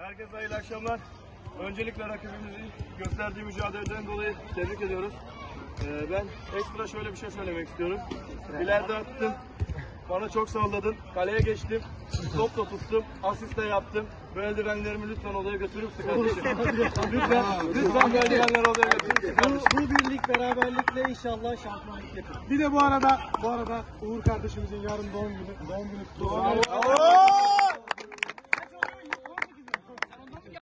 Herkese hayırlı akşamlar. Öncelikle rakibimizi gösterdiği mücadeleden dolayı tebrik ediyoruz. Ben ekstra şöyle bir şey söylemek istiyorum. İleride attım. Bana çok salladın. Kaleye geçtim. Top da tuttum. Asist de yaptım. Bu eldivenlerimi lütfen odaya götürür müsün kardeşim? lütfen bu eldivenleri odaya götürür müsün kardeşim? Bu birlik beraberlikle inşallah şampiyonluk getirir. Bir de bu arada Uğur kardeşimizin yarın doğum günü kutlu olsun.